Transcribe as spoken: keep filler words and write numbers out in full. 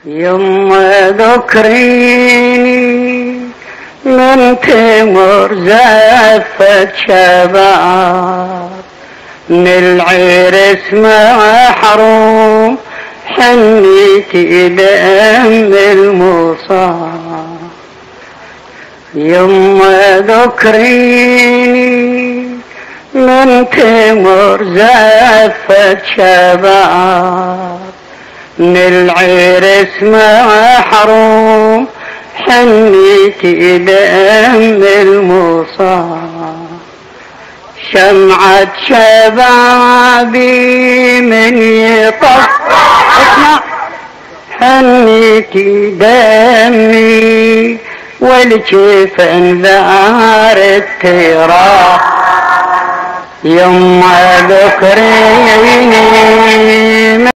يما ذكريني من تمر زفت شباب، من العرس محروم حنيتي دم المصاب. يما ذكريني من تمر زفت شباب، من العرس محروم حنيتي دم المصاب. شمعة شبابي من يطف اسمع حنيتي دمي، والجفن ذار التراب. يما ذكريني